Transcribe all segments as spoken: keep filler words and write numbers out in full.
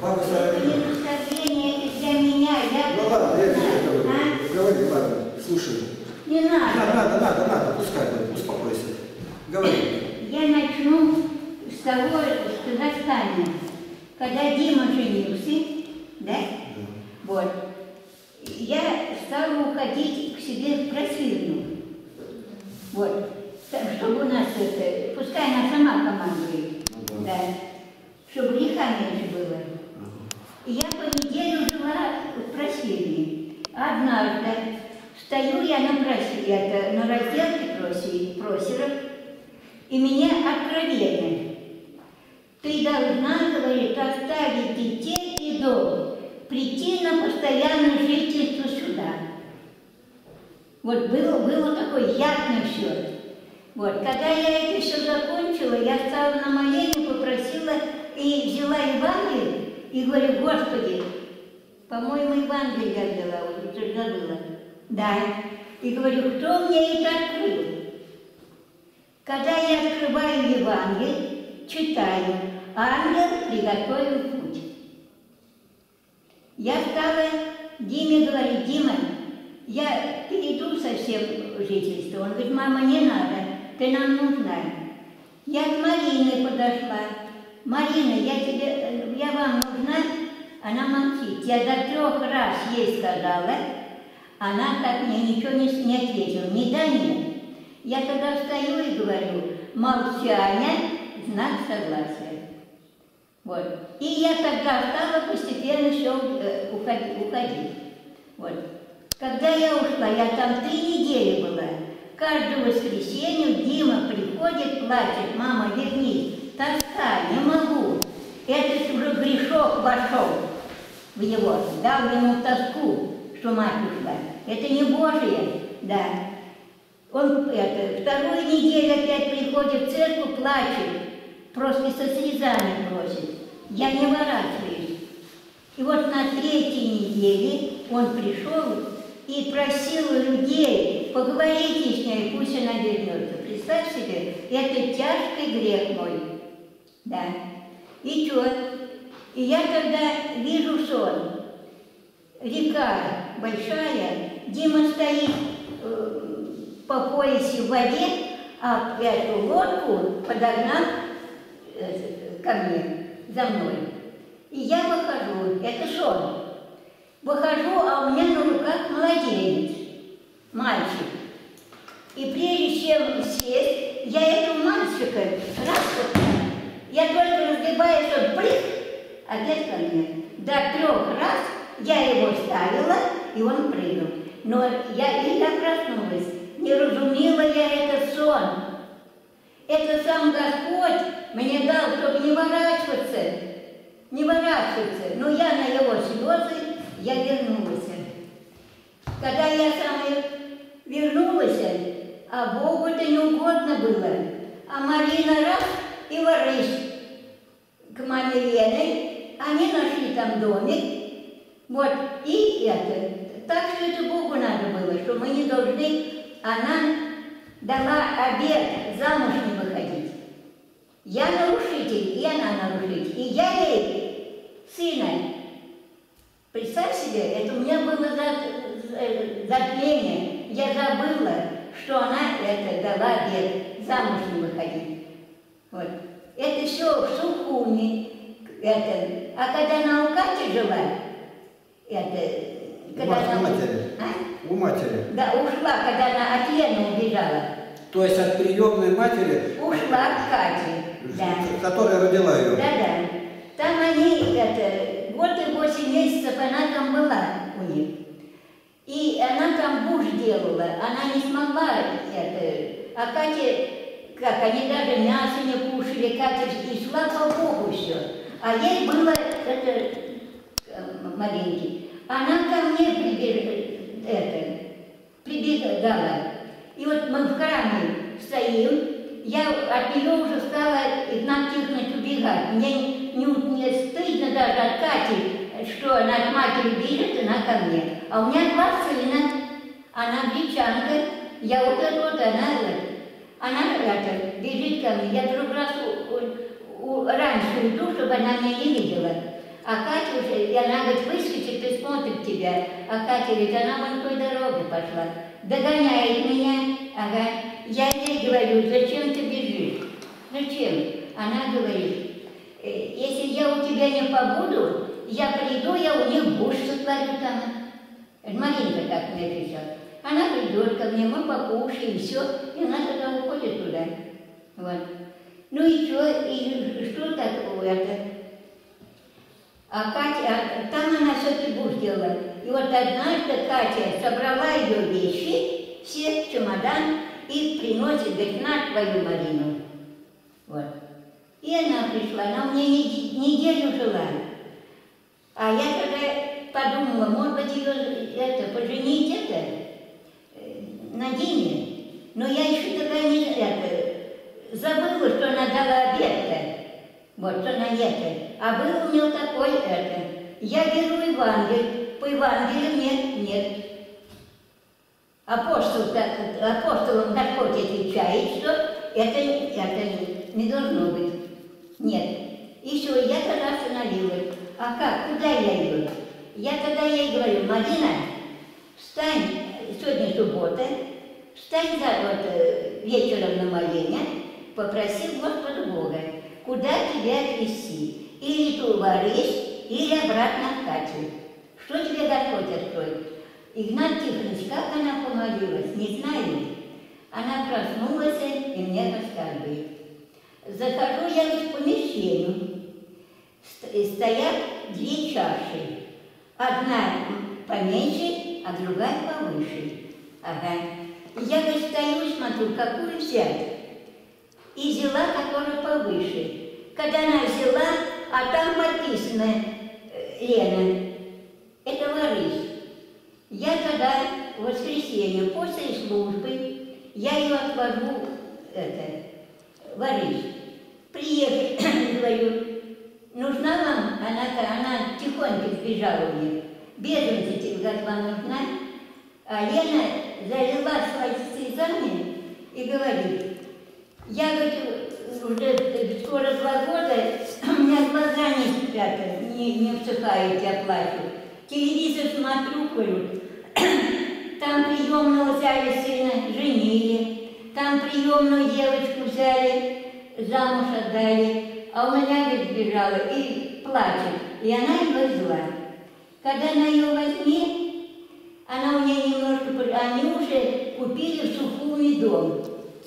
Баба Сара. Это не наставление, это для меня. Я Ну ладно, я тебе говорю. а? Говори, ладно, слушай. Не надо. Надо, надо, надо, надо, пускай, успокойся. Говори. Я начну с того, что застали. Когда Дима женился, да? Да. Вот. Я стала уходить к себе в просвирну. Вот. Там, чтобы у нас это, пускай она сама командует. Ну, да. Да. Чтобы греха меньше было. И я по неделю жила в просвирне. Однажды стою я на просвирне, это на разделке просеров, и мне откровенно. Ты должна, говорит, оставить детей и дом, прийти на постоянное жительство сюда. Вот было, было такое ясный счет. Вот, когда я это все закончила, я стала на моление, попросила и взяла Евангелие, и говорю, Господи, по-моему, Евангелие я взяла, вот уже забыла. Да. И говорю, кто мне это открыл? Когда я открываю Евангелие, читаю, ангел приготовил путь. Я стала Диме говорить, Дима, я перейду совсем в жительство. Он говорит, мама, не надо, ты нам нужна. Я к Марине подошла. Марина, я тебе, я вам нужна? Она молчит. Я до трех раз ей сказала, она так мне ничего не, не ответила, ни да, нет. Я тогда встаю и говорю, молчание, знак согласия. Вот. И я тогда стала постепенно все уходить. уходить. Вот. Когда я ушла, я там три недели была. Каждое воскресенье Дима приходит, плачет, мама, вернись, тоска, не могу. Этот уже грешок вошел в него, дал ему тоску, что мать ушла. Это не Божие, да. Он это, вторую неделю опять приходит в церковь, плачет, просто со слезами просит. Я не ворачиваюсь. И вот на третьей неделе он пришел и просил людей, поговорите с ней, пусть она вернется. Представь себе, это тяжкий грех мой. Да. И что? И я тогда вижу сон. Река большая, Дима стоит э, по поясе в воде, а эту лодку подогнал э, ко мне, за мной. И я выхожу, это сон. Выхожу, а у меня на руках младенец, мальчик. И прежде чем сесть, я этого мальчика раз, я только разгибаюсь, он прыг, опять ко мне. До трех раз я его ставила, и он прыгал. Но я, и я проснулась, не разумела я этот сон. Это сам Господь мне дал, чтобы не ворачиваться, не ворачиваться. Но я на его слезы, я вернулась. Когда я сама вернулась, а Богу это не угодно было. А Марина раз и ворысь к маме Леной, они нашли там домик, вот, и это. Так что это Богу надо было, что мы не должны, она дала обет замуж не выходить. Я нарушитель, и она нарушитель, и я ей сына. Представь себе, это у меня было затмение, я забыла, что она это дала обет замуж не выходить. Вот. Это все в Сухуми, это. А когда она у Кати жила, это, когда у она... матери. А? У матери. Да, ушла, когда она от Лены убежала. То есть от приемной матери? Ушла от Кати, да. Которая родила ее? Да, да. Там они, это, год и восемь месяцев она там была у них. И она там буш делала, она не смогла это. А Катя, как, они даже мясо не кушали, Катя и шла по Богу все. А ей было, это, маленький, она ко мне прибежала, это, прибегала. И вот мы в храме стоим, я от нее уже стала натихнуть убегать. Мне не, не стыдно даже от Кати, что она от матери бежит, она ко мне. А у меня два сына, она гречанка, я вот это вот, она вот. Она это, бежит ко мне, я друг раз у, у, у, раньше уйду, чтобы она меня не видела. А Катя уже, и она, говорит, выскочит и смотрит тебя. А Катя говорит, она вон той дорогой пошла. Догоняет меня. Ага. Я ей говорю, зачем ты бежишь? Зачем? Она говорит, если я у тебя не побуду, я приду, я у них буш сотворю там. Маринка так мне отвечала. Она придет ко мне, мы покушаем, и все, и она тогда уходит туда. Вот. Ну и что, и что такого это? А Катя, а там она все-таки буш делала. И вот однажды Катя собрала ее вещи, все в чемодан, и приносит, говорит, на твою Марину. Вот. И она пришла, она у меня неделю жила. А я тогда подумала, может быть, ее это, поженить это, на Диме. Но я еще тогда не это, забыла, что она дала обед-то. Вот, что она это. А был у нее такой это. Я беру Евангелие, по Евангелию нет, нет. Апостол, апостолам Господь отвечает, что это, это не должно быть. Нет. И все, я тогда остановилась. А как? Куда я иду? Я тогда ей говорю, Марина, встань, сегодня суббота, встань за, вот, вечером на моление, попроси Господа Бога, куда тебя отвезти. Или ты уваришь, или обратно в Катю. Что тебе Господь откроет? Игнат Тихонович, как она помолилась, не знаю. Она проснулась и мне рассказывает. Захожу я в помещение. Стоят две чаши. Одна поменьше, а другая повыше. Ага. Я, говорит, стою, смотрю, какую взять. И взяла, которую повыше. Когда она взяла, а там подписано Лена. Это Ларис. Я тогда в воскресенье после службы, я ее отвожу, это, Ларис. Приехали, говорю, нужна вам? Она, она тихонько сбежала мне. Беженцы, говорит, вам нужна? А Лена залила свои слезами и говорит, я, говорит, уже скоро два года, у меня глаза не спрятаны, не, не всыхают, я плачу. Телевизор смотрю, говорю, там приемного взяли сына, женили, там приемную девочку взяли, замуж отдали, а у меня, говорит, сбежала и плачет. И она его зла. Когда она ее возьмет, она у нее немножко, они уже купили сухую дом.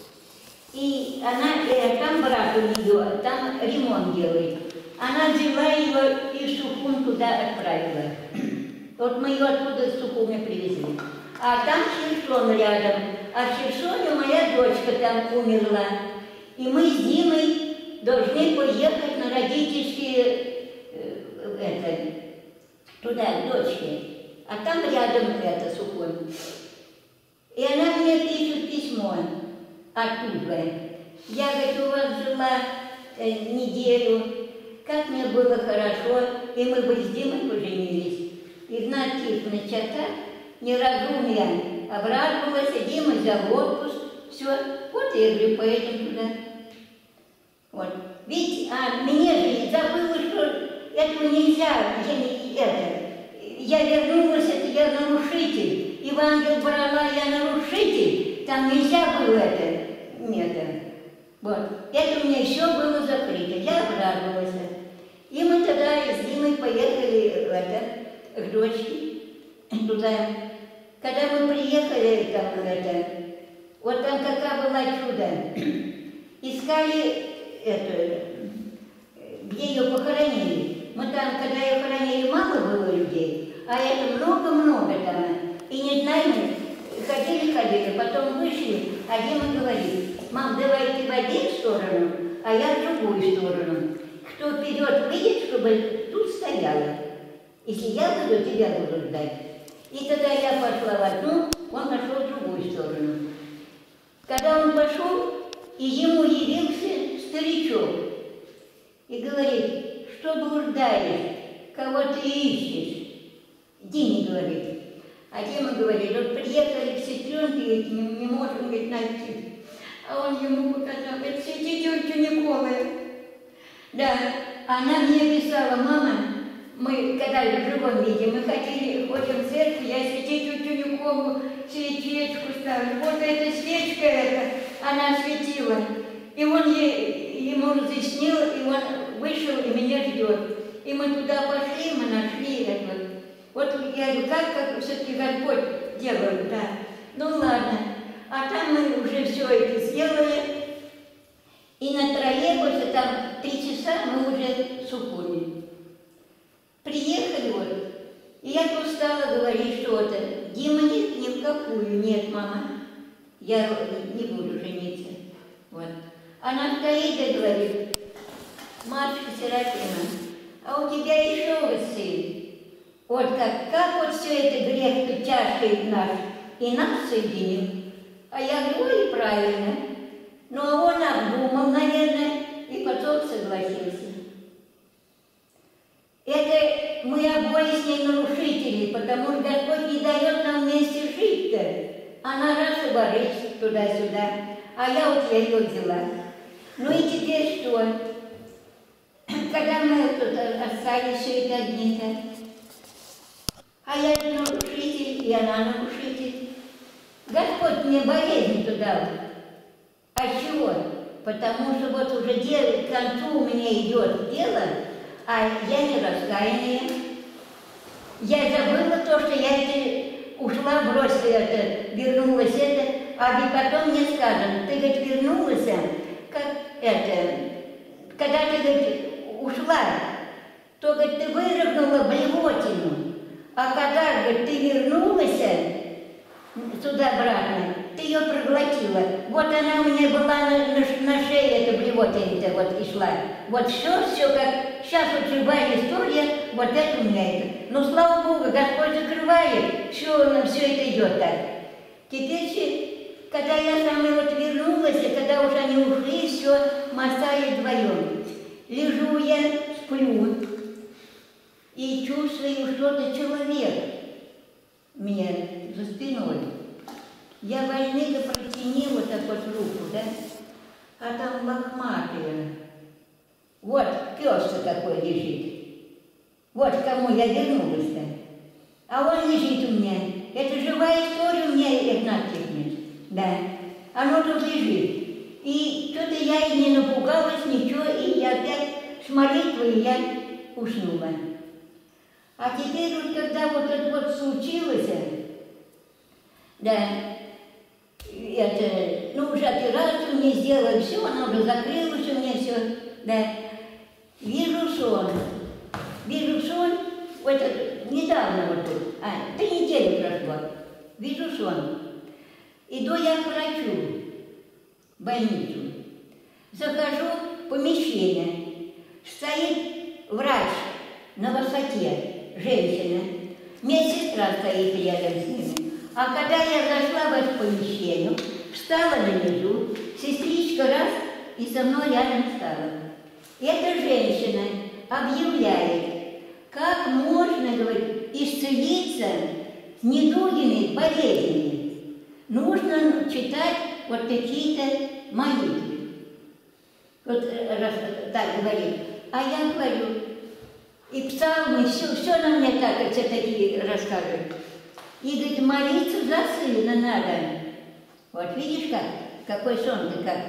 И она, э, там брат у нее, там ремонт делает. Она взяла ее и Сухум туда отправила. Вот мы ее оттуда с Сухуми привезли. А там Херсон рядом. А в Херсоне моя дочка там умерла. И мы с Димой должны поехать на родительские, э, это, туда, к дочке. А там рядом это Сухой. И она мне пишет письмо оттуда. Я, говорит, у вас жила э, неделю, как мне было хорошо, и мы бы с Димой поженились. Игнат Тихонович, а так неразумие обрадовалась, а Дима взял отпуск, все, вот я говорю, поедем туда. Вот. Ведь, а мне же забыла, что этого нельзя, я не это. Я вернулась, это я нарушитель. Евангелие брала, я нарушитель. Там нельзя было это. Нет. Вот. Это у меня все было закрыто. Я обрадовалась. И мы тогда с Димой поехали в это, к дочке. Туда. Когда мы приехали, там, это, вот там какая была чудо. Искали это, где ее похоронили. Мы там, когда ее хоронили, мало было людей, а это много-много там. И не знаем, ходили-ходили, потом вышли, а Дима говорит, мам, давай ты в одну сторону, а я в другую сторону. Кто вперед выйдет, чтобы тут стояла. Если я буду, тебя буду ждать. И тогда я пошла в одну, он пошел в другую сторону. Когда он пошел, и ему явился старичок. И говорит, что блуждаешь, кого ты ищешь? Диме говорит. А Дима говорит, вот приехали к сестренке, не, не можем, говорит, найти. А он ему показал, это святитель Николая. Да, она мне писала, мама, мы, когда в живом виде, мы ходили, ходим в церковь, я святителю Тюнюкову свечечку ставлю. Вот эта свечка эта, она светила. И он ей, ему разъяснил, и он вышел и меня ждет. И мы туда пошли, мы нашли это. Вот я говорю, как, как все-таки Господь делает, да. Ну ладно. А там мы уже все это сделали. И на троллейбусе там три часа мы уже с Укуни. Приехали вот. И я тут стала говорить что-то. Дима, ни, ни в какую. Нет, мама, я не буду жениться. Вот. Она стоит и говорит, Машка Серафима, а у тебя еще вот сын. Вот как, как вот все это грех тут тяжкий наш, и нас соединил. А я говорю, ой, правильно. Ну, а он обдумал, наверное, и потом согласился. Это мы обои с ней нарушители, потому что Господь не дает нам вместе жить-то. Она раз и борется туда-сюда, а я вот ее взяла. Ну и теперь что? Когда мы тут остались все это одни-то, а я же нарушитель, и она нарушитель. Господь мне болезнь туда. А чего? Потому что вот уже дело, к концу у меня идет дело, а я не раскаяние. Я забыла то, что я это ушла, бросила это, вернулась это, а ведь потом мне сказано, ты, говорит, вернулась, как это, когда ты, говорит, ушла, то, говорит, ты вырыгнула блевотину, а когда, говорит, ты вернулась сюда обратно, ты ее проглотила. Вот она у меня была на, на, на шее, эта блевотина вот и шла. Вот все, все как, сейчас вот живая история, вот это у меня это. Но слава Богу, Господь закрывает, все, все это идет так. Теперь, когда я сама вот вернулась, и когда уже они ушли, все, мы остались вдвоем. Лежу я, сплю, и чувствую, что-то человек мне за спиной. Я больника протяни вот так вот руку, да? А там лохматые. Вот пес такой лежит. Вот к кому я вернулась-то. А он лежит у меня. Это живая история у меня, Игнат Тихонович. Да. Оно тут лежит. И что-то я и не напугалась, ничего, и я опять с молитвой я уснула. А теперь вот когда вот это вот случилось, да, это, ну, уже операцию мне сделали, все, она уже закрылась у меня все, да. Вижу сон, вижу сон, вот это, недавно вот тут, а, три недели прошло, вижу сон. Иду я к врачу, в больницу, захожу в помещение, стоит врач на высоте, женщина, медсестра стоит рядом с ними. А когда я зашла в это помещение, встала внизу, сестричка раз и со мной рядом стала. Эта женщина объявляет, как можно, говорит, исцелиться с недугими болезнями. Нужно читать вот какие-то молитвы. Вот раз так говорит. А я говорю, и псалмы, все, все на мне так, все такие рассказывают. И, говорит, молиться за сына надо. Вот видишь как? Какой сон-то как?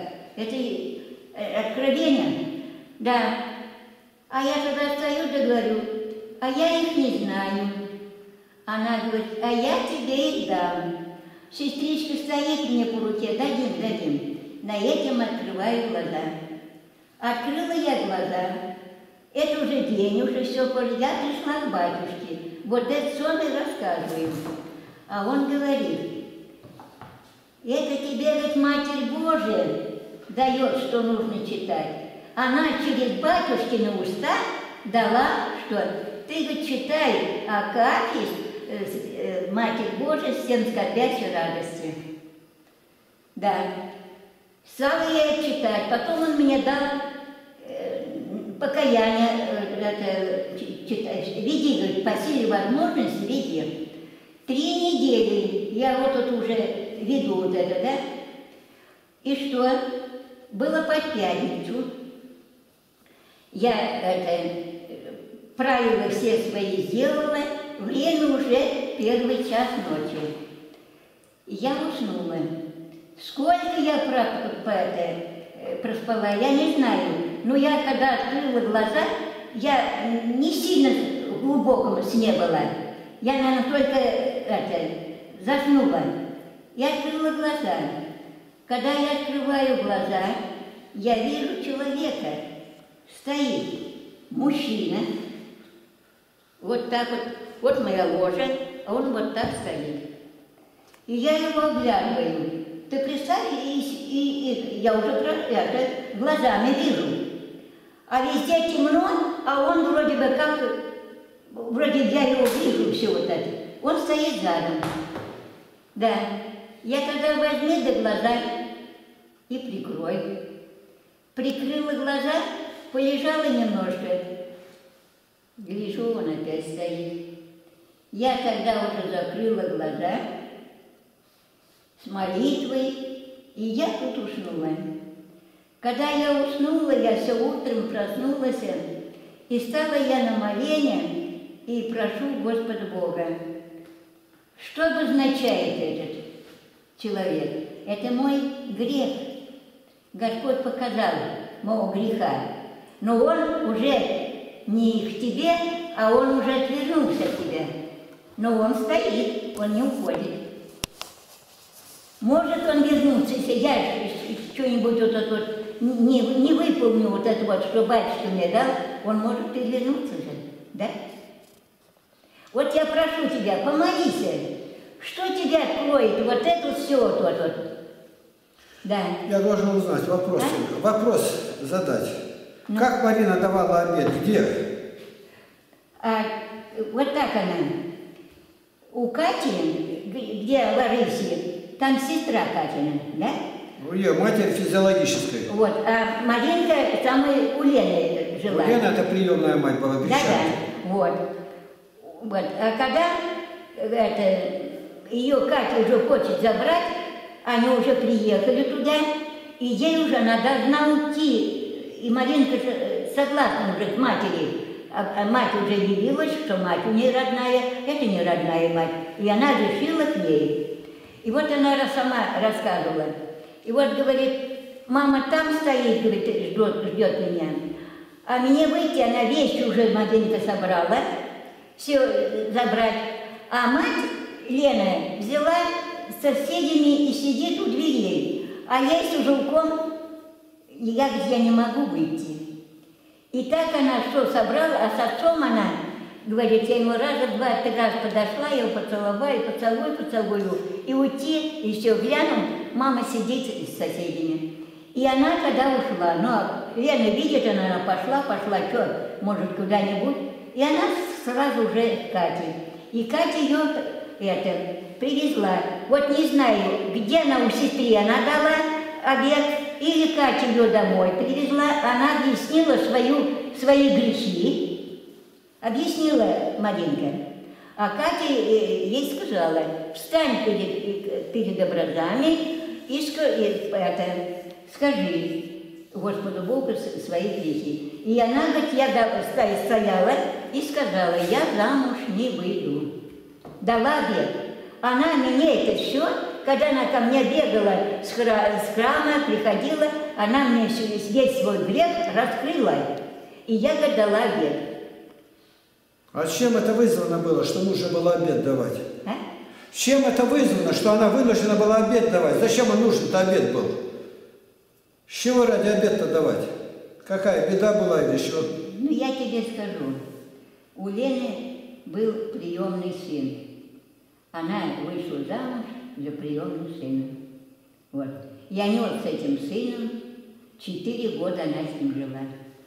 Это откровение. Да. А я тогда стою да говорю, а я их не знаю. Она говорит, а я тебе их дам. Сестричка стоит мне по руке, дадим, дадим. На этим открываю глаза. Открыла я глаза. Это уже день, уже все, я пришла к батюшке. Вот этот сон и рассказываю. А он говорит, это тебе, говорит, Матерь Божия дает, что нужно читать. Она через батюшкины уста дала, что ты, говорит, читай Акафист, э, э, Матерь Божия, всем скорбящей радости. Да. Стала я их читать, потом он мне дал э, покаяние, э, это, читать. Веди, говорит, по силе возможности веди. Три недели я вот тут уже веду вот это, да? И что? Было под пятницу. Я это, правила все свои сделала, время уже первый час ночи. Я уснула. Сколько я про, по, это, проспала, я не знаю. Но я, когда открыла глаза, я не сильно в глубоком сне была. Я, наверное, только это, заснула. Я открыла глаза. Когда я открываю глаза, я вижу человека. Стоит мужчина. Вот так вот. Вот моя ложа, а он вот так стоит. И я его оглядываю. Ты представь, и, и, и я уже это, глазами вижу. А везде темно, а он вроде бы как, вроде я его вижу, все вот это. Он стоит задом. Да. Я тогда возьми до глаза и прикрой. Прикрыла глаза, полежала немножко. Гляжу, он опять стоит. Я тогда уже закрыла глаза с молитвой, и я тут уснула. Когда я уснула, я все утром проснулась, и стала я на моление и прошу Господа Бога. Что означает этот человек? Это мой грех. Господь показал моего греха. Но он уже не к тебе, а он уже отвернулся от тебя. Но он стоит, он не уходит. Может он вернуться, если я что-нибудь вот это вот не, не выполню вот это вот, что батюшка мне дал, он может перевернуться же, да? Вот я прошу тебя, помолись, что тебя откроет вот это все вот, вот, вот. Да. Я должен узнать вопрос, а? вопрос задать. Ну. Как Марина давала обед, где? А, вот так она. У Кати, где Ларисе, там сестра Катина, да? У ее матерь физиологическая. Вот, а Маринка там и у Лены жила. У Лены это приемная мать была, да, да, вот. Вот, а когда это, ее Катя уже хочет забрать, они уже приехали туда, и ей уже она должна уйти. И Маринка согласна уже к матери. А мать уже явилась, что мать у нее родная, это не родная мать. И она решила к ней. И вот она сама рассказывала. И вот говорит, мама там стоит, говорит, ждет, ждет меня. А мне выйти, она вещи уже Маринка собрала, все забрать. А мать, Лена, взяла с соседями и сидит у дверей. А я с ужелком, я, я не могу выйти. И так она что собрала, а с отцом она, говорит, я ему раза два, три раза подошла, я его поцеловала, поцелую, поцелую, и уйти, и все, гляну, мама сидит с соседями. И она когда ушла, ну, Лена видит, она пошла, пошла, что, может, куда-нибудь, и она сразу уже к Кате. И Катя ее, это, привезла. Вот не знаю, где она у сестры, она дала обед, или Катя ее домой привезла, она объяснила свою, свои грехи, объяснила Маринка. А Катя ей сказала, встань перед, перед образами и, и это, скажи Господу Богу свои грехи. И она, говорит, я стояла и сказала, я замуж не выйду. Дала обед. Она мне это все, когда она ко мне бегала с храма, приходила, она мне весь свой грех раскрыла. И я, говорит, дала обед. А чем это вызвано было, что нужно было обед давать? А? Чем это вызвано, что она вынуждена была обед давать? Зачем он нужен-то обед был? С чего ради обед-то давать? Какая беда была или что? Ну, я тебе скажу. У Лены был приемный сын. Она вышла замуж за приемным сыном. Вот. И они вот с этим сыном четыре года она с ним жила.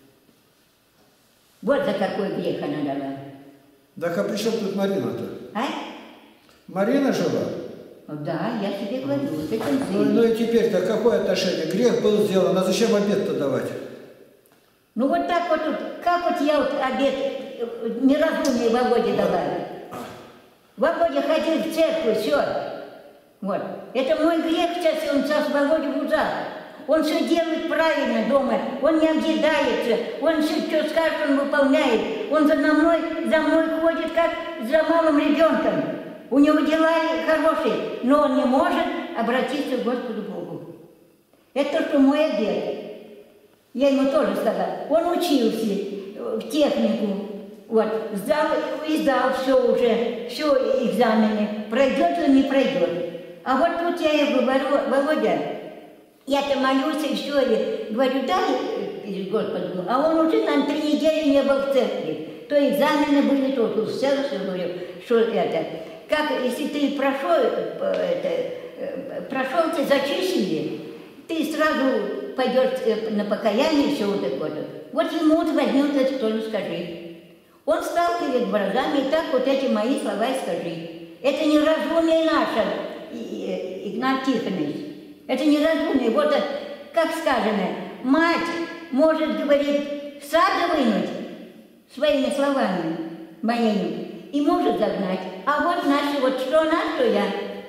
Вот за какой грех она дала. Так а при чем тут Марина-то? А? Марина жила? Да, я тебе говорю, с этим ну, сыном. ну и теперь-то какое отношение? Грех был сделан, а зачем обед-то давать? Ну вот так вот, как вот я вот обед неразумный Володе дала. Володя ходил в церковь, все. Вот. Это мой грех сейчас, он сейчас Володя в узах. Он все делает правильно дома, он не объедается, он все, что скажет, он выполняет. Он за мной, за мной ходит, как за малым ребенком. У него дела хорошие, но он не может обратиться к Господу Богу. Это то, что мой обед. Я ему тоже сказала. Он учился в технику, вот, сдал и сдал все уже, все экзамены, пройдет или не пройдет. А вот тут я ему говорю: Володя, я-то молюсь и все, и говорю, дай перед Господом, а он уже на три недели не был в церкви. То экзамены были, то тут все, все говорю, что это, как, если ты прошел, это, прошел, ты зачислили, ты сразу пойдешь на покаяние, все вот это вот. Вот ему вот возьмет это тоже скажи. Он встал перед глазами, и так вот эти мои слова и скажи. Это неразумие наше, Игнат Тихонович. Это неразумие. Вот, как сказано, мать может, говорит, в сад вынуть своими словами моими и может загнать. А вот наши, вот что она, что я.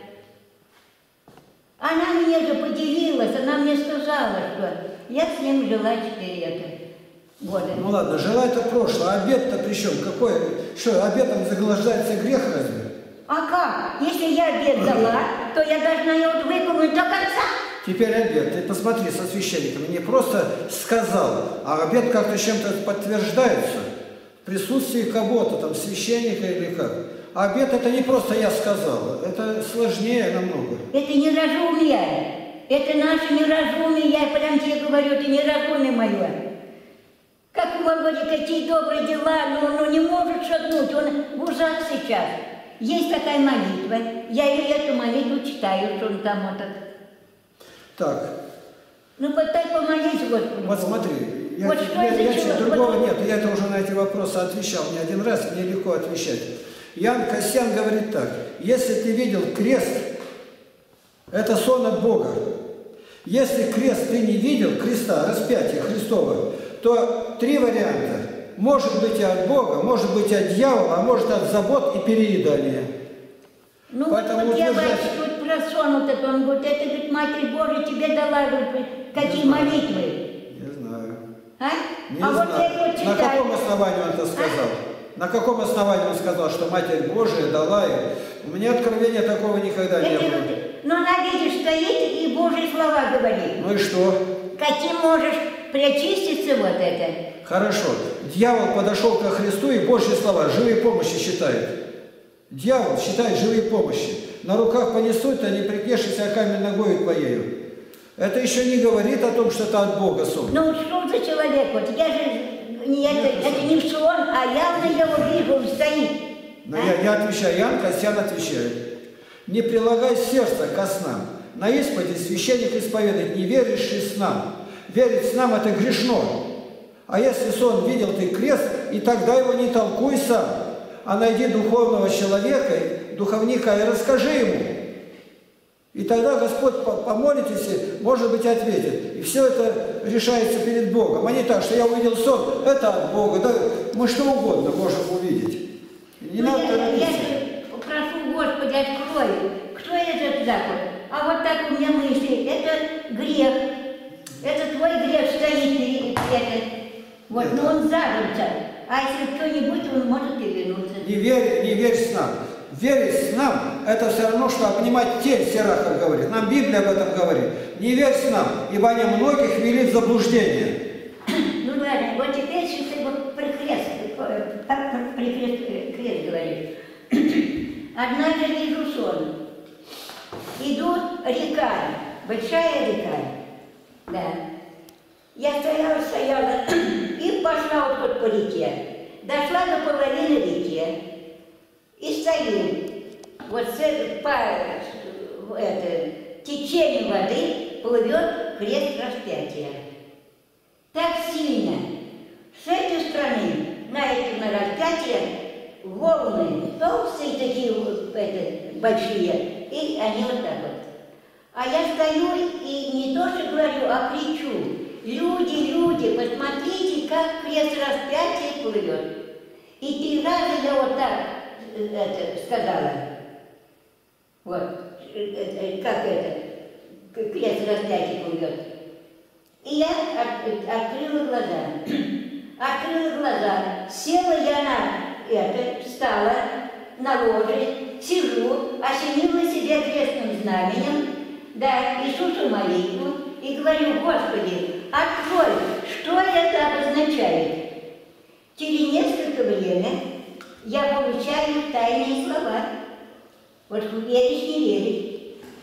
Она мне же поделилась, она мне сказала, что я с ним жила четыре это. года. Ну ладно, жила это прошлое, а обед-то при чем? Какой? Что, обедом заглаждается грех разве? А как? Если я обед дала, то я должна его выполнить до конца. Теперь обед. Ты посмотри со священником. Не просто сказал, а обед как-то чем-то подтверждается. В присутствии кого-то, там, священника или как. А обед это не просто я сказал. Это сложнее намного. Это неразумие. Это наше неразумие. Я прям тебе говорю, это неразумие мое. Как у Володи какие добрые дела, но он ну, не может шагнуть. Он в ужас сейчас. Есть такая молитва. Я ее эту молитву читаю, что он там вот так. Так. Ну, вот так помолись, Господи. Вот смотри, я, вот я, я, я другого вот... нет, я это уже на эти вопросы отвечал не один раз, мне легко отвечать. Ян Касьян говорит так: если ты видел крест, это сон от Бога. Если крест ты не видел, креста, распятия Христова, то три варианта. Может быть и от Бога, может быть и от дьявола, а может от забот и переедания. Ну поэтому вот, вот я бачу, тут про сон вот это, он говорит, это, говорит, Матерь Божия тебе дала, говорит, какие не молитвы. Не знаю. А? Не а знаю. Вот я его читаю. На каком основании он это сказал? А? На каком основании он сказал, что Матерь Божия дала им? У меня откровения такого никогда это не было. Вот, но она, видишь, стоит и Божьи слова говорит. Ну и что? Каким можешь причиститься вот это? Хорошо. Дьявол подошел ко Христу и Божьи слова, живые помощи считает. Дьявол считает живые помощи. На руках понесут, а не прикнешься, а камень ногою твоею. Это еще не говорит о том, что это от Бога сон. Ну что за человек? Вот я же, не, это, это не сон, а явно я его вижу, он стоит. Но а? я, я отвечаю, Ян Касьян отвечает. Не прилагай сердце ко снам. На исповеди священник исповедует, не веришь и снам. Верить снам это грешно. А если сон видел ты крест, и тогда его не толкуй сам, а найди духовного человека, духовника, и расскажи ему. И тогда Господь, помолитесь, может быть, ответит. И все это решается перед Богом. А не так, что я увидел сон, это от Бога. Да, мы что угодно можем увидеть. Не ну, надо я, я же прошу, Господи, открой, кто это такой? А вот так у меня мысли, это грех. Это твой грех стоит перед этим. Вот, это. Но он зажился. А если кто-нибудь, он может и вернуться. Не верь, не верь снам. Верить снам – это все равно, что обнимать тель, Сирахов говорит. Нам Библия об этом говорит. Не верь снам, ибо они многих ввели в заблуждение. Ну ладно, вот теперь сейчас вот про крест, про крест, крест говорит. Однажды вижу сон. Иду река, большая река. Да. Я стояла, стояла и пошла вот тут по реке. Дошла до половины реки и стою. Вот по это, течению воды плывет крест распятия. Так сильно. С этой стороны, на этом на распятие, волны толстые такие вот, это, большие, и они вот так вот. А я стою и не то что говорю, а кричу. Люди, люди, посмотрите, как крест распятия плывет. И три раза я вот так это, сказала. Вот, как это, крест распятия плывет. И я от, открыла глаза. Открыла глаза. Села я на это, встала на ложе, сижу, осенила себя крестным знаменем, да, Иисусу молитву, и говорю: Господи, открой, что это обозначает. Через несколько время я получаю тайные слова. Вот веришь, не веришь.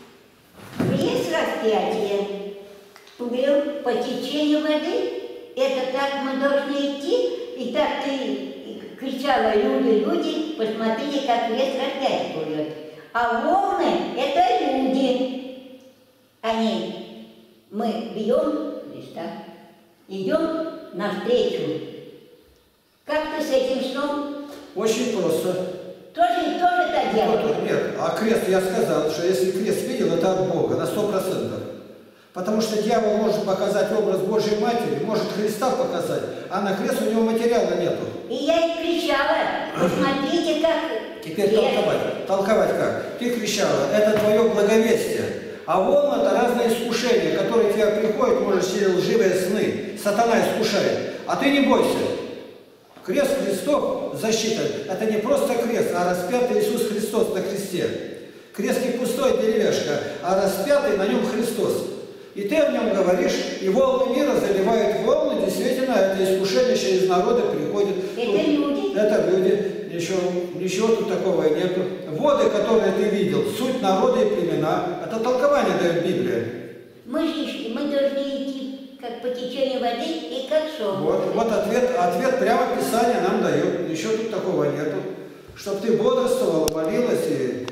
Есть распятие, был по течению воды, это так мы должны идти, и так ты кричала: люди, люди, посмотрите, как крест распятие плывет. А волны – это люди. Они, мы бьем Христа, идем навстречу. Как ты с этим сном? Очень просто. Тоже, тоже так делаешь? Нет, а крест, я сказал, что если крест видел, это от Бога, на сто процентов. Потому что дьявол может показать образ Божьей Матери, может Христа показать, а на крест у него материала нету. И я и кричала: посмотрите, как... Теперь толковать. Толковать как? Ты кричала: это твое благовестие. А волна – это разные искушения, которые к тебе приходят, может, через лживые сны. Сатана искушает. А ты не бойся. Крест Христов, защита, это не просто крест, а распятый Иисус Христос на кресте. Крест не пустой деревяшка, а распятый на нем Христос. И ты о нем говоришь, и волны мира заливают волны, действительно, это искушение через народы приходит. Это люди. Это люди. Ничего, ничего тут такого нету. Воды, которые ты видел, суть народа и племена, это толкование дает Библия. Мы же мы должны идти как по течению воды и как сон. Вот, вот ответ, ответ прямо Писание нам дает. Ничего тут такого нету. Чтоб ты бодрствовала, молилась и...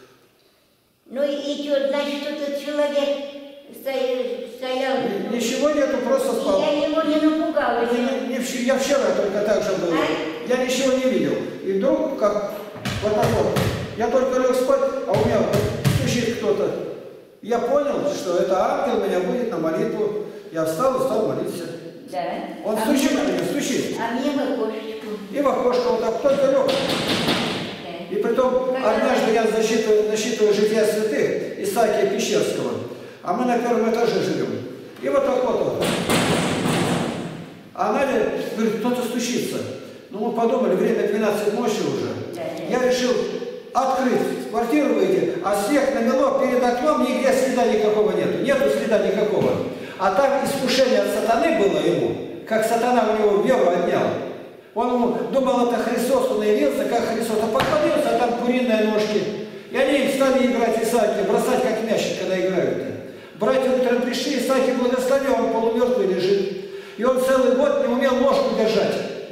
Ну и, и что, значит, что этот человек стоял... Ничего нету, просто спал. И я его не напугала. Не, не, не, я вчера только так же был. А? Я ничего не видел. И вдруг, как вот так вот, я только лег спать, а у меня стучит кто-то. Я понял, что это ангел меня будет на молитву. Я встал и стал молиться. Да. Он а стучит мне, на меня, стучит. А мне в окошечку. И в окошко вот так, только лег. Да. И притом, Когда однажды я засчитываю, насчитываю жития святых Исаакия Пещерского. А мы на первом этаже живем. И вот так вот. А Надя говорит: кто-то стучится. Ну, мы подумали, время двенадцать ночи уже. Да. Я решил открыть, в квартиру выйти, а снег намело, перед окном нигде следа никакого нету. Нету следа никакого. А там искушение от сатаны было ему, как сатана у него веру отнял. Он думал, это Христос, он явился, как Христос, а поклонился, а там куриные ножки. И они стали играть Исааки, бросать как мячик, когда играют. Братья утром пришли, Исааки благословил, он полумертвый лежит. И он целый год не умел ложку держать.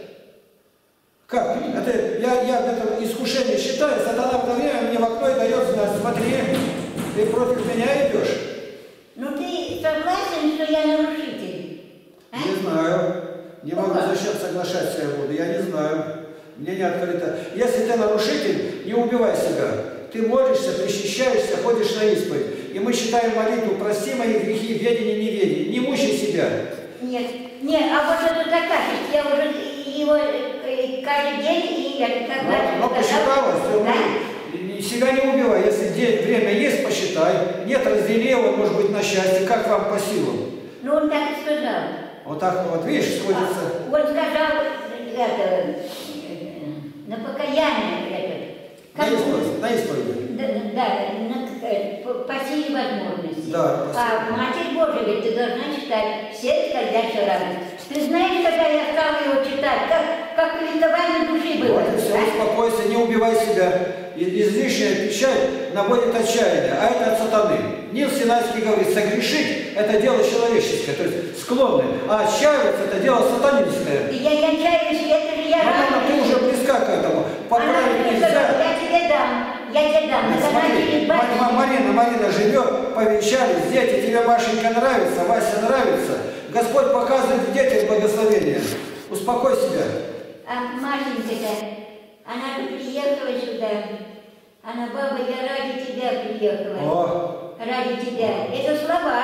Как? Это, я, я это искушение считаю, сатана в это время мне в окно и дает знать: смотри, ты против меня идешь. Ну ты согласен, что я нарушитель? А? Не знаю. Не могу, зачем соглашаться я буду, я не знаю. Мне не открыто. Если ты нарушитель, не убивай себя. Ты молишься, причащаешься, ходишь на исповедь. И мы считаем молитву: прости мои грехи, ведение, неведение. Не мучай себя. Нет, нет, а вот это такая, я уже его каждый день и я когда... Но, но посчиталось, да? Себя не убивай. Если день, время есть, посчитай. Нет, раздели его, может быть, на счастье. Как вам по силам? Ну, он так и сказал. Вот так вот, видишь, сходится. А, он сказал, это, на покаяние, это. На исповедь, на исповедь. Да, да, на, по, по силе возможности. Да, а Матерь Божия, ведь ты должна читать все исходящие радость. Ты знаешь, когда я стала его читать, как, как ликование души было. Вот и все, успокойся, не убивай себя. Излишняя печаль наводит отчаяние, а это от сатаны. Нил Синайский говорит: согрешить – это дело человеческое, то есть склонное, а отчаиваться – это дело сатанинское. Я не отчаиваюсь, это же я рада. Ты уже близка к этому. Поправить нельзя. Я тебе дам, я тебе дам. Нет, смотри, Марина, Марина живет, повенчались, дети, тебе Машенька нравится, Вася нравится. Господь показывает в детях благословение. Успокой себя. А Машенька-то, она же приехала сюда. Она: баба, я ради тебя приехала. О. Ради тебя. Это слова.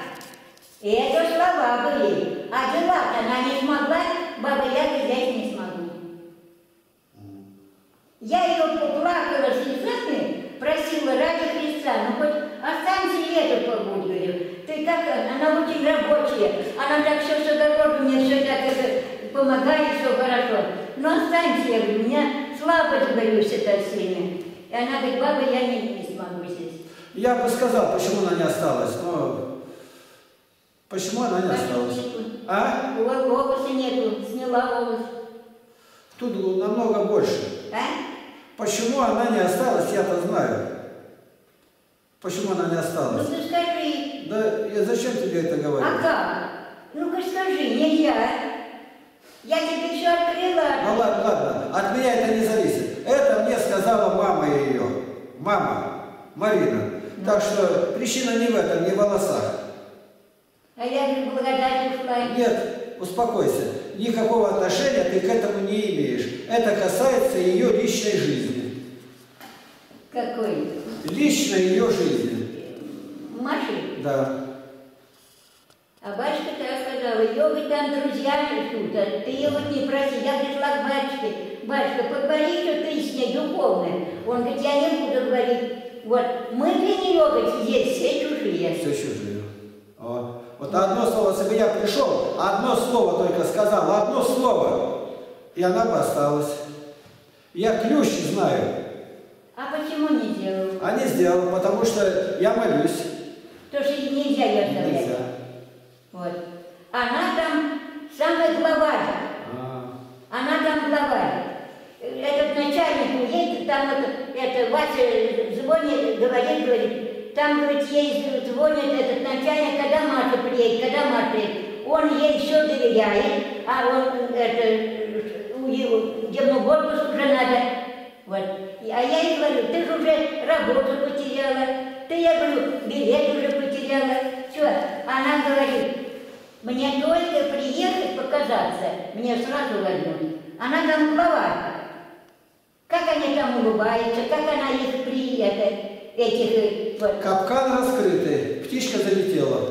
Это слова были. А дела-то она не смогла. Баба, я взять не смогу. Я ее поплакала слезами, просила ради Христа: ну хоть останься лето побудь, говорю. Ты как, она Она очень рабочая. Она так все с огорода мне все так это помогает, все хорошо. Но останься, я говорю, у меня слабость, говорю, с этой всеми. И она говорит, баба, я не, не смогу здесь. Я бы сказал, почему она не осталась, но почему она не осталась? А? У вас волоса нету, сняла волос. Тут намного больше. А? Почему она не осталась, я-то знаю. Почему она не осталась? Ну ты скажи. Да я зачем тебе это говорить? А как? Ну-ка скажи, нельзя. Я тебе все открыла. Ну ладно, ладно, от меня это не зависит. Это мне сказала мама ее. Мама, Марина. Ну. Так что причина не в этом, не в волосах. А я говорю, благодать ушла. Нет, успокойся. Никакого отношения ты к этому не имеешь. Это касается ее личной жизни. Какой? Личной ее жизни. Маши? Да. А батюшка так сказала, ее, говорит, там друзья ждут, а ты ее вот не проси. Я пришла к батюшке, батюшка, поговори, что ты с ней духовная. Он говорит, я не буду говорить. Вот, мы для нее, говорит, здесь все чужие. Все чужие. О. Вот одно слово, если бы я пришел, одно слово только сказал, одно слово, и она бы осталась. Я ключ знаю. А почему не сделал? А не сделал, потому что я молюсь. То, что нельзя ее оставлять. Нельзя. Вот. Она там самая главарь. А. Она там главарь. Этот начальник уедет, там это, это Вася звонит, говорит, говорит, там, говорит, ей звонит этот начальник, когда Маша приедет, когда Маша приедет. Он ей все доверяет, а он, это, демную отпуск уже надо. Вот. А я ей говорю, ты же уже работу потеряла, ты, я говорю, билет уже потеряла. Все, она говорит, мне только приехать показаться, мне сразу возьмут. Она там глава. Как они там улыбаются, как она их при это, этих... Вот. Капкан раскрытый, птичка залетела.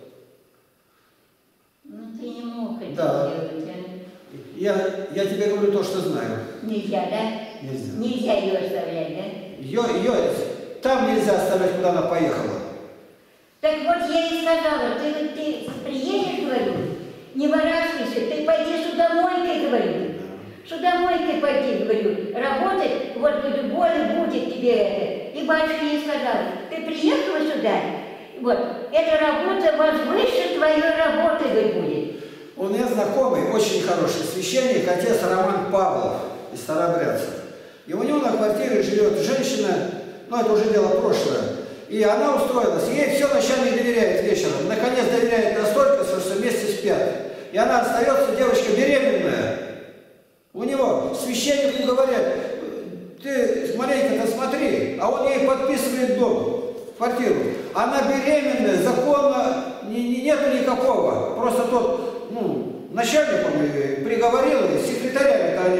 Ну ты не мог это Да. сделать, а? Я, я тебе говорю то, что знаю. Нельзя, да? Нельзя. Нельзя ее оставлять, да? Ее, ее там нельзя оставлять, куда она поехала. Так вот я ей сказала, ты, ты приедешь, говорю, не ворачивайся, ты пойди судомойкой, говорю. Судомойкой пойди, говорю, работать, вот, говорю, боль будет тебе это. И батюшка ей сказал, ты приехала сюда, вот, эта работа возвыше твоей работы, говорит, будет. У меня знакомый, очень хороший священник, отец Роман Павлов из Старобрядцев. И у него на квартире живет женщина, ну это уже дело прошлое, и она устроилась, ей все начальник доверяет вечером, наконец доверяет настолько, что вместе спят. И она остается, девочка беременная. У него священнику говорят, ты маленько-то смотри, а он ей подписывает дом, квартиру. Она беременная, закона не, не, нету никакого. Просто тот, ну, начальник он приговорил, и секретарями-то они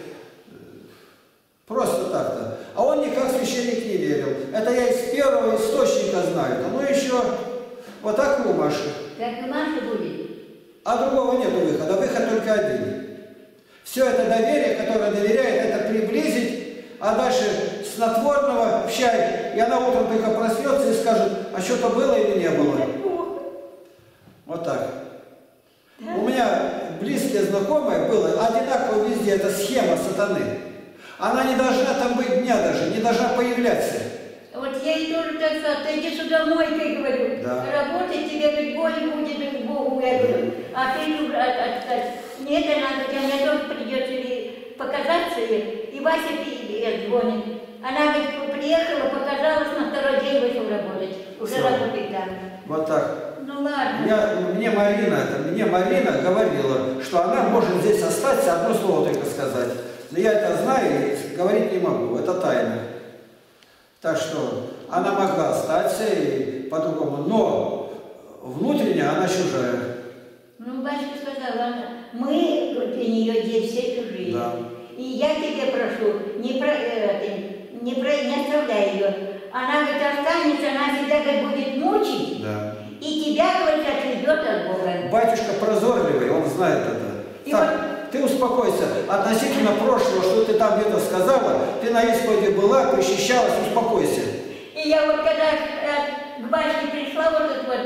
просто так-то. А он никак священник не верил. Это я из первого источника знаю. Ну еще вот так и у Маши. Так и Маша будет. А другого нету выхода, выход только один. Все это доверие, которое доверяет, это приблизить, а дальше снотворного в чай, и она утром только проснется и скажет, а что-то было или не было. Вот так. Да. У меня близкие знакомые было, одинаково везде, это схема сатаны. Она не должна там быть дня даже, не должна появляться. Вот я ей тоже так сказала, ты иди сюда мойкой, говорю, да. Работать тебе, говорит, боль будет, Богу, я говорю, а ты тут отстать. Нет, она говорит, а мне тоже придется ли показаться ей, и Вася звонит. Она, говорит, приехала, показалась, на второй день вышел работать, уже Все. Работает там. Вот так. Ну ладно. Я, мне, Марина, это, мне Марина говорила, что она может здесь остаться, одно слово только сказать. Но я это знаю и говорить не могу, это тайна. Так что она могла остаться и по-другому, но внутренне она чужая. Ну, батюшка сказал, мы для нее здесь все чужие. Да. И я тебе прошу, не, про, э, не, про, не оставляй ее. Она, говорит, останется, она тебя, говорит, будет мучить. Да. И тебя, говорит, отведет от Бога. Батюшка прозорливый, он знает это. И так, вот... Ты успокойся. Относительно прошлого, что ты там где-то сказала, ты на исповеди была, причащалась, успокойся. И я вот когда э, к батюшке пришла, вот это вот, да,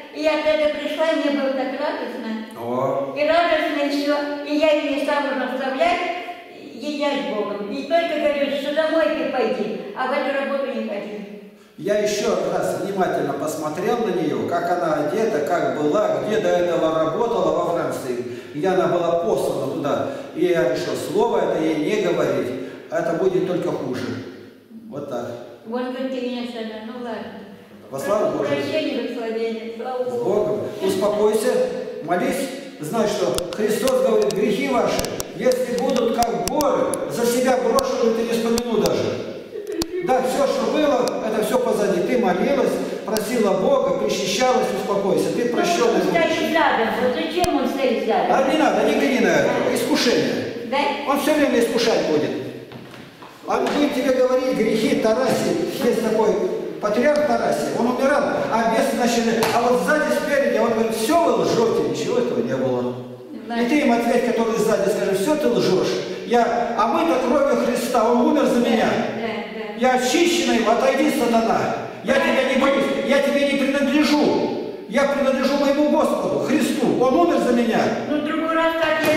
И я тогда пришла, и мне было так радостно. О. И радостно, и все. И я ее стала наставлять, едя с Богом. И только говорю, что домой ты пойди, а в эту работу не ходи. Я еще раз внимательно посмотрел на нее, как она одета, как была, где до этого работала во Франции, где она была послана туда. И я решил, слово это ей не говорить, это будет только хуже. Вот так. Вот как ты меня сказала, ну ладно. Во славу Божию. Прощение, благословение, слава Богу. С Богом. Успокойся, молись, знай, что Христос говорит, грехи ваши, если будут как горы, за себя брошенные, ты не вспомину даже. Да, все, что было, это все позади. Ты молилась, просила Бога, причащалась, успокойся. Ты прощенный. Он стоит рядом. Вот зачем он стоит рядом? А не надо, не гони на это. Искушение. Да? Он все время искушать будет. Он будет тебе говорить грехи Тараси. Есть такой патриарх Тараси. Он умирал, а без значения. А вот сзади, спереди, он говорит, все вы лжете. Ничего этого не было. Да. И ты им ответь, который сзади, скажи, все ты лжешь. Я, а мы-то кровью Христа, он умер за меня. Я очищена им, отойди, сатана. Я тебя не боюсь, я тебе не принадлежу. Я принадлежу моему Господу, Христу. Он умер за меня. Ну, другой раз так